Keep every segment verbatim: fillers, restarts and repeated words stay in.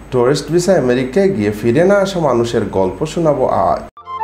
Tourist visa আমেরিকায় গিয়ে ফিরে না আসা মানুষের গল্প শোনাবো আজ।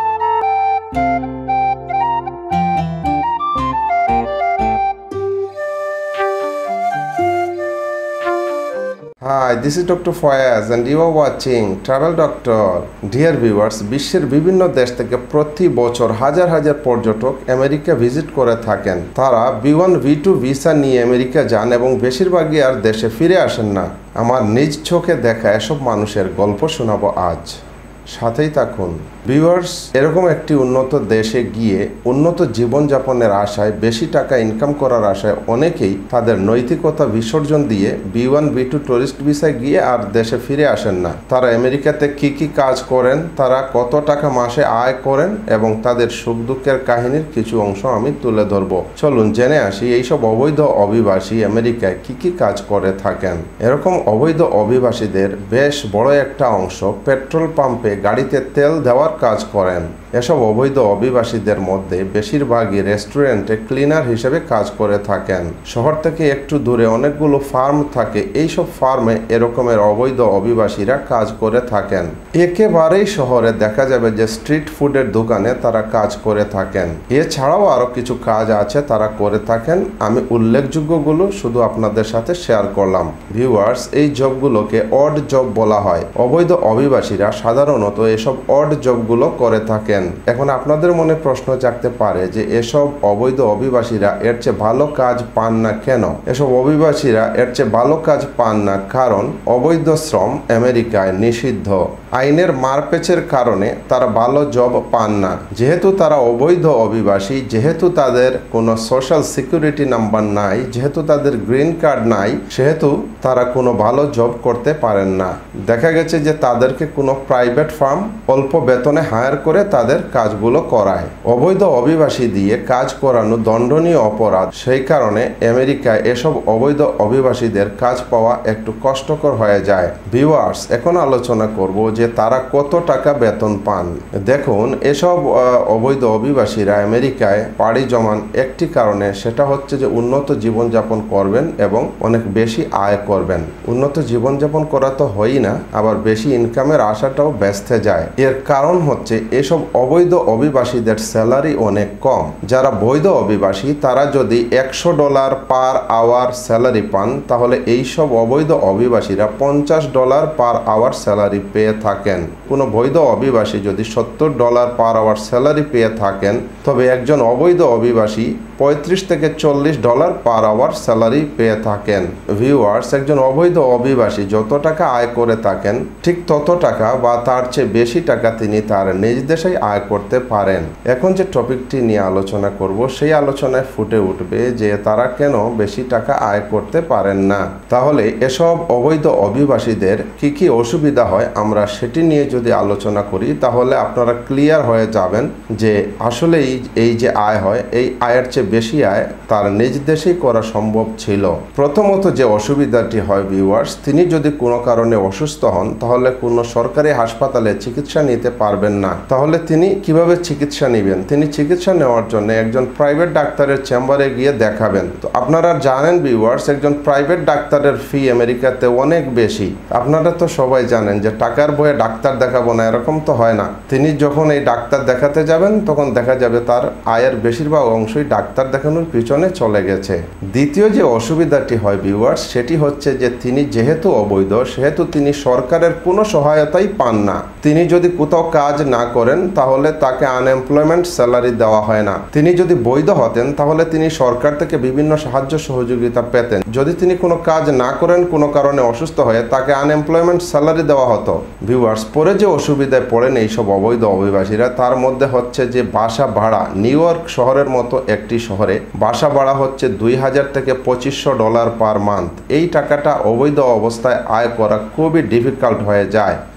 Hi, this is Doctor Fayaz and you are watching Travel Doctor. Dear viewers, বিশ্বের বিভিন্ন দেশ থেকে প্রতি বছর হাজার হাজার পর্যটক আমেরিকা ভিজিট করে থাকেন। তারা B one B two visa নিয়ে আমেরিকা যান এবং বেশিরভাগই আর দেশে ফিরে আসেন না। আমার নিজ চোখে দেখা এসব মানুষের গল্প শোনাবো আজ, সাথেই থাকুন। ভিউয়ার্স, এরকম একটি উন্নত দেশে গিয়ে উন্নত জীবনযাপনের আশায়, বেশি টাকা ইনকাম করার আশায় অনেকেই তাদের নৈতিকতা বিসর্জন দিয়ে B one B two tourist ভিসায় গিয়ে আর দেশে ফিরে আসেন না। তারা আমেরিকাতে কি কি কাজ করেন, তারা কত টাকা মাসে আয় করেন এবং তাদের সুখ দুঃখের কাহিনীর কিছু অংশ আমি তুলে ধরব। চলুন জেনে আসি এইসব অবৈধ অভিবাসী আমেরিকায় কি কি কাজ করে থাকেন। এরকম অবৈধ অভিবাসীদের বেশ বড় একটা অংশ পেট্রোল পাম্পে গাড়িতে তেল দেওয়ার কাজ করেন। এসব অবৈধ অভিবাসীদের মধ্যে বেশিরভাগই রেস্টুরেন্টে ক্লিনার হিসেবে কাজ করে থাকেন। শহর থেকে একটু দূরে অনেকগুলো ফার্ম থাকে, এইসব ফার্মে এরকমের অবৈধ অভিবাসীরা কাজ করে থাকেন। একেবারেই শহরে দেখা যাবে যে স্ট্রিট ফুডের দোকানে তারা কাজ করে থাকেন। এছাড়াও আরো কিছু কাজ আছে তারা করে থাকেন, আমি উল্লেখযোগ্যগুলো শুধু আপনাদের সাথে শেয়ার করলাম। ভিউয়ার্স, এই জবগুলোকে অড জব বলা হয়। অবৈধ অভিবাসীরা সাধারণত এসব অড জবগুলো করে থাকেন। এখন আপনাদের মনে প্রশ্ন জাগতে পারে যে এসব অবৈধ অভিবাসীরা এর চেয়ে ভালো কাজ পান না কেন? এসব অভিবাসীরা এর চেয়ে ভালো কাজ পান না কারণ অবৈধ শ্রম আমেরিকায় নিষিদ্ধ। আইনের মারপ্যাচের কারণে তারা ভালো জব পান না। যেহেতু তারা অবৈধ অভিবাসী, যেহেতু তাদের কোনো সোশ্যাল সিকিউরিটি নাম্বার নাই, যেহেতু তাদের গ্রিন কার্ড নাই, সেহেতু তারা কোনো ভালো জব করতে পারেন না। দেখা গেছে যে তাদেরকে কোনো প্রাইভেট ফার্ম অল্প বেতনে হায়ার করে তাদের কাজগুলো করায়। অবৈধ অভিবাসী দিয়ে কাজ করানো দণ্ডনীয় অপরাধ, সেই কারণে আমেরিকায় এসব অবৈধ অভিবাসীদের কাজ পাওয়া একটু কষ্টকর হয়ে যায়। ভিউয়ার্স, এখন আলোচনা করব যে তারা কত টাকা বেতন পান। দেখুন, এসব অবৈধ অভিবাসীরা আমেরিকায় পাড়ি জমান একটি কারণে, সেটা হচ্ছে যে উন্নত জীবনযাপন করবেন এবং অনেক বেশি আয় করবেন। উন্নত জীবনযাপন করা তো হয়ই না, আবার বেশি ইনকামের আশাটাও ব্যস্তে যায়। এর কারণ হচ্ছে এসব অবৈধ অভিবাসীদের স্যালারি অনেক কম। যারা বৈধ অভিবাসী তারা যদি একশো ডলার পার আওয়ার স্যালারি পান, তাহলে এইসব অবৈধ অভিবাসীরা পঞ্চাশ ডলার পার আওয়ার স্যালারি পেয়ে থাকেন। কোনো বৈধ অভিবাসী যদি সত্তর ডলার পার আওয়ার স্যালারি পেয়ে থাকেন, তবে একজন অবৈধ অভিবাসী পঁয়ত্রিশ থেকে চল্লিশ ডলার পার আওয়ার স্যালারি পেয়ে থাকেন। ভিউয়ার্স, একজন অবৈধ অভিবাসী যত টাকা আয় করে থাকেন, ঠিক তত টাকা বা তার চেয়ে বেশি টাকা তিনি তার নিজ দেশেই আয় করতে পারেন। এখন যে টপিকটি নিয়ে আলোচনা করব, সেই আলোচনায় ফুটে উঠবে যে তারা কেন বেশি টাকা আয় করতে পারেন না। তাহলে এসব অবৈধ অভিবাসীদের কি কি অসুবিধা হয়, আমরা সেটি নিয়ে যদি আলোচনা করি, তাহলে আপনারা ক্লিয়ার হয়ে যাবেন যে আসলে এই যে আয় হয়, এই আয়ের চেয়ে বেশি আয় তার নিজ দেশেই করা সম্ভব ছিল। প্রথমত যে অসুবিধাটি হয় ভিউয়ার্স, তিনি যদি কোনো কারণে অসুস্থ হন, তাহলে কোনো সরকারি হাসপাতালে চিকিৎসা নিতে পারবেন না। তাহলে তিনি কিভাবে চিকিৎসা নেবেন? তিনি চিকিৎসা নেওয়ার জন্য একজন প্রাইভেট ডাক্তারের চেম্বারে গিয়ে দেখাবেন। তো আপনারা জানেন ভিউয়ার্স, একজন প্রাইভেট ডাক্তারের ফি আমেরিকাতে অনেক বেশি। আপনারা তো সবাই জানেন যে টাকার বয়ে ডাক্তার দেখাবো না, এরকম তো হয় না। তিনি যখন এই ডাক্তার দেখাতে যাবেন, তখন দেখা যাবে তার আয়ের বেশিরভাগ অংশই ডাক্তার দেখানোর পিছনে চলে গেছে। দ্বিতীয় যে অসুবিধাটি হয় ভিউয়ার্স, সেটি হচ্ছে যে তিনি যেহেতু অবৈধ, সেহেতু তিনি সরকারের কোনো সহায়তাই পান না। তিনি যদি কোথাও কাজ না করেন, তাহলে তাকে আনএমপ্লয়মেন্ট স্যালারি দেওয়া হয় না। তিনি যদি বৈধ হতেন, তাহলে তিনি সরকার থেকে বিভিন্ন সাহায্য সহযোগিতা পেতেন। যদি তিনি কোনো কাজ না করেন, কোনো কারণে অসুস্থ হয়ে, তাকে আনএমপ্লয়মেন্ট স্যালারি দেওয়া হতো। ভিউয়ার্স, পরে যে অসুবিধায় পড়েন এইসব অবৈধ অভিবাসীরা, তার মধ্যে হচ্ছে যে বাসা ভাড়া। নিউ ইয়র্ক শহরের মতো একটি শহরে বাসা ভাড়া হচ্ছে দুই হাজার থেকে পঁচিশশো ডলার পার মান্থ। এই টাকাটা অবৈধ অবস্থায় আয় করা খুবই ডিফিকাল্ট হয়ে যায়।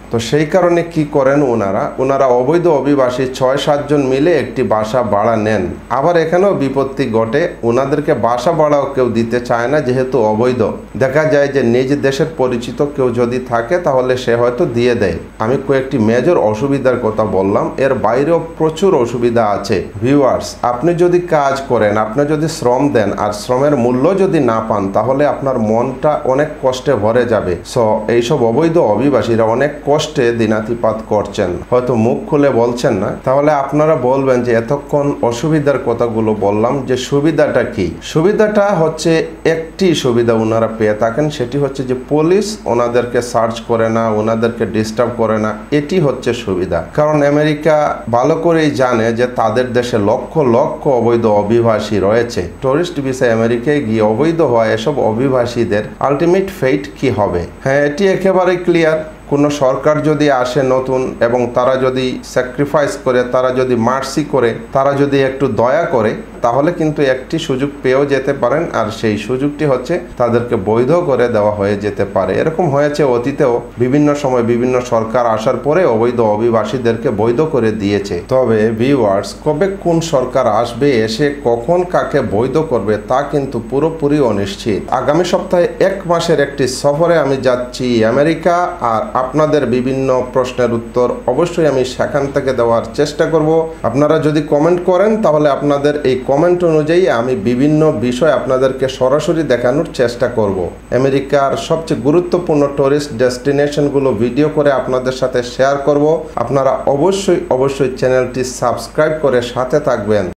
তো সেই কারণে কি করেন ওনারা ওনারা অবৈধ অভিবাসী ছয় সাতজন মিলে একটি বাসা ভাড়া নেন। আবার এখানেও বিপত্তি ঘটে, ওনাদেরকে বাসা ভাড়াও কেউ দিতে চায় না, যেহেতু অবৈধ। দেখা যায় যে নিজ দেশের পরিচিত কেউ যদি থাকে তাহলে সে হয়তো দিয়ে দেয়। আমি কয়েকটি মেজর অসুবিধার কথা বললাম, এর বাইরেও প্রচুর অসুবিধা আছে। ভিউয়ার্স, আপনি যদি কাজ করেন, আপনি যদি শ্রম দেন আর শ্রমের মূল্য যদি না পান, তাহলে আপনার মনটা অনেক কষ্টে ভরে যাবে। সো এইসব অবৈধ অভিবাসীরা অনেক কষ্টে দিনাতিপাত করছেন, হয়তো মুখ খুলে বলছেন না। তাহলে আপনারা বলবেন যে এতক্ষণ অসুবিধার কথাগুলো বললাম, যে সুবিধাটা কি? সুবিধাটা হচ্ছে একটি সুবিধা ওনারা পেয়ে থাকেন, সেটি হচ্ছে যে পুলিশ ওনাদেরকে সার্চ করে না, ওনাদেরকে ডিস্টার্ব করে না। এটি হচ্ছে সুবিধা। কারণ আমেরিকা ভালো করেই জানে যে তাদের দেশে লক্ষ লক্ষ অবৈধ অভিবাসী রয়েছে। টুরিস্ট ভিসায় আমেরিকায় গিয়ে অবৈধ হওয়া এসব অভিবাসীদের আলটিমেট ফেট কি হবে? হ্যাঁ, এটি একেবারে ক্লিয়ার। কোনো সরকার যদি আসে নতুন এবং তারা যদি স্যাক্রিফাইস করে, তারা যদি মার্সি করে, তারা যদি একটু দয়া করে, তাহলে কিন্তু একটি সুযোগ পেয়েও যেতে পারেন। আর সেই সুযোগটি হচ্ছে তাদেরকে বৈধ করে দেওয়া হয়ে যেতে পারে। এরকম হয়েছে অতীতেও, বিভিন্ন সময় বিভিন্ন সরকার আসার পরে অবৈধ অভিবাসীদেরকে বৈধ করে দিয়েছে। তবে ভিউয়ার্স, কবে কোন সরকার আসবে, এসে কখন কাকে বৈধ করবে তা কিন্তু পুরোপুরি অনিশ্চিত। আগামী সপ্তাহে এক মাসের একটি সফরে আমি যাচ্ছি আমেরিকা, আর আপনাদের বিভিন্ন প্রশ্নের উত্তর অবশ্যই আমি সেখান থেকে দেওয়ার চেষ্টা করব। আপনারা যদি কমেন্ট করেন তাহলে আপনাদের এই কমেন্ট অনুযায়ী আমি বিভিন্ন বিষয় আপনাদেরকে সরাসরি দেখানোর চেষ্টা করব। আমেরিকার সবচেয়ে গুরুত্বপূর্ণ টুরিস্ট ডেস্টিনেশনগুলো ভিডিও করে আপনাদের সাথে শেয়ার করব। আপনারা অবশ্যই অবশ্যই চ্যানেলটি সাবস্ক্রাইব করে সাথে থাকবেন।